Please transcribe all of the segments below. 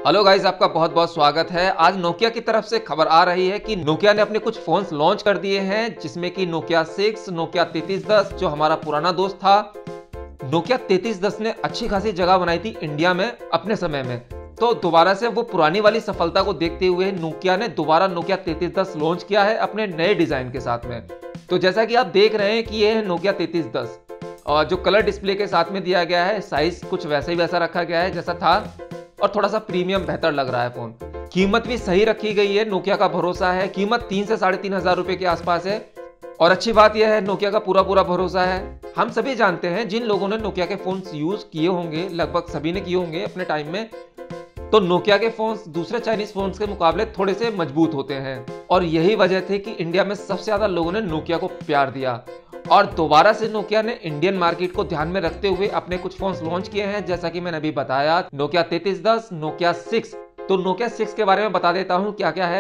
Hello guys, आपका बहुत बहुत स्वागत है। आज नोकिया की तरफ से खबर आ रही है कि नोकिया ने अपने कुछ फोन्स लॉन्च कर दिए हैं, जिसमें कि नोकिया 6, नोकिया 3310 जो हमारा पुराना दोस्त था। नोकिया 3310 ने अच्छी खासी जगह बनाई थी इंडिया में अपने समय में, तो दोबारा से वो पुरानी वाली सफलता को देखते हुए नोकिया ने दोबारा नोकिया 3310 लॉन्च किया है अपने नए डिजाइन के साथ में। तो जैसा कि आप देख रहे हैं कि ये है नोकिया 3310 और जो कलर डिस्प्ले के साथ में दिया गया है, साइज कुछ वैसे ही वैसा रखा गया है जैसा था और थोड़ा सा प्रीमियम बेहतर लग रहा है फोन। कीमत भी सही रखी गई है, नोकिया का भरोसा है। कीमत 3 से 3,500 रुपए के आसपास है और अच्छी बात यह है नोकिया का पूरा भरोसा है। हम सभी जानते हैं, जिन लोगों ने नोकिया के फोन्स यूज किए होंगे, लगभग सभी ने किए होंगे अपने टाइम में, तो नोकिया के फोन्स दूसरे चाइनीज फोन्स के मुकाबले थोड़े से मजबूत होते हैं और यही वजह थी कि इंडिया में सबसे ज्यादा लोगों ने नोकिया को प्यार दिया। और दोबारा से नोकिया ने इंडियन मार्केट को ध्यान में रखते हुए अपने कुछ फोन्स लॉन्च किए हैं, जैसा कि मैंने अभी बताया, नोकिया 3310, नोकिया 6। तो नोकिया 6 के बारे में बता देता हूं क्या क्या है।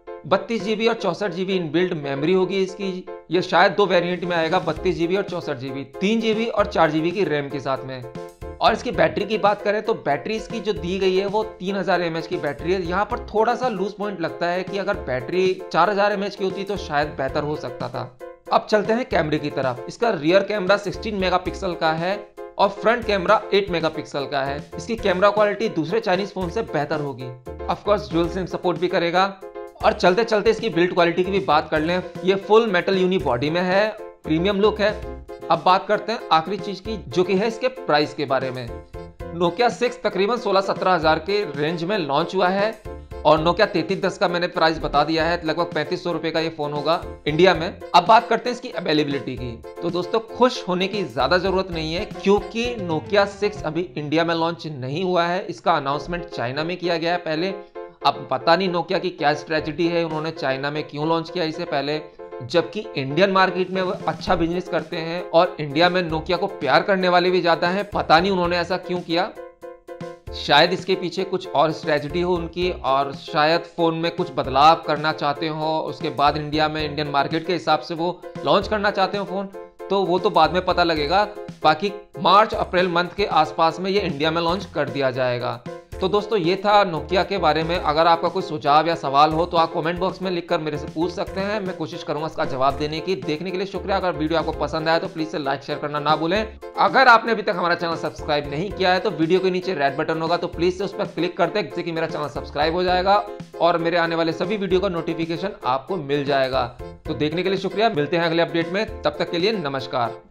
32 GB और 64 GB इनबिल्ट मेमोरी होगी इसकी। ये शायद दो वेरिएंट में आएगा, 32 GB और 64 GB, 3 GB और 4 GB की रैम के साथ में। और इसकी बैटरी की बात करें तो बैटरी इसकी जो दी गई है वो 3000 mAh की बैटरी है। यहाँ पर थोड़ा सा लूज पॉइंट लगता है कि अगर बैटरी 4000 mAh की होती तो शायद बेहतर हो सकता था। अब चलते हैं कैमरे की तरफ। इसका रियर कैमरा 16 मेगापिक्सल का है और फ्रंट कैमरा 8 मेगापिक्सल का है। इसकी कैमरा क्वालिटी दूसरे चाइनीज फोन से बेहतर होगी। Of course dual SIM support भी करेगा। और चलते चलते इसकी बिल्ड क्वालिटी की भी बात कर लें। ये फुल मेटल यूनी बॉडी में है, प्रीमियम लुक है। अब बात करते हैं आखिरी चीज की, जो कि है इसके प्राइस के बारे में। नोकिया 6 तकरीबन 16-17 हजार के रेंज में लॉन्च हुआ है और नोकिया 3310 का मैंने प्राइस बता दिया है, लगभग 3500 रुपए का ये फोन होगा इंडिया में। अब बात करते हैं इसकी अवेलेबिलिटी की। तो दोस्तों, खुश होने की ज्यादा जरूरत नहीं है, क्योंकि नोकिया 6 अभी इंडिया में लॉन्च नहीं हुआ है। इसका अनाउंसमेंट चाइना में किया गया है पहले। अब पता नहीं नोकिया की क्या स्ट्रेटेजी है, उन्होंने चाइना में क्यों लॉन्च किया इसे पहले, जबकि इंडियन मार्केट में वो अच्छा बिजनेस करते हैं और इंडिया में नोकिया को प्यार करने वाले भी ज्यादा हैं। पता नहीं उन्होंने ऐसा क्यों किया। शायद इसके पीछे कुछ और स्ट्रेटजी हो उनकी, और शायद फोन में कुछ बदलाव करना चाहते हो, उसके बाद इंडिया में इंडियन मार्केट के हिसाब से वो लॉन्च करना चाहते हो फोन। तो वो तो बाद में पता लगेगा। बाकी मार्च अप्रैल मंथ के आसपास में ये इंडिया में लॉन्च कर दिया जाएगा। तो दोस्तों, ये था नोकिया के बारे में। अगर आपका कोई सुझाव या सवाल हो तो आप कमेंट बॉक्स में लिखकर मेरे से पूछ सकते हैं। मैं कोशिश करूंगा इसका जवाब देने की। देखने के लिए शुक्रिया। अगर वीडियो आपको पसंद आया तो प्लीज से लाइक शेयर करना ना भूलें। अगर आपने अभी तक हमारा चैनल सब्सक्राइब नहीं किया है तो वीडियो के नीचे रेड बटन होगा, तो प्लीज से उस पर क्लिक कर दें, जिससे कि मेरा चैनल सब्सक्राइब हो जाएगा और मेरे आने वाले सभी वीडियो का नोटिफिकेशन आपको मिल जाएगा। तो देखने के लिए शुक्रिया। मिलते हैं अगले अपडेट में, तब तक के लिए नमस्कार।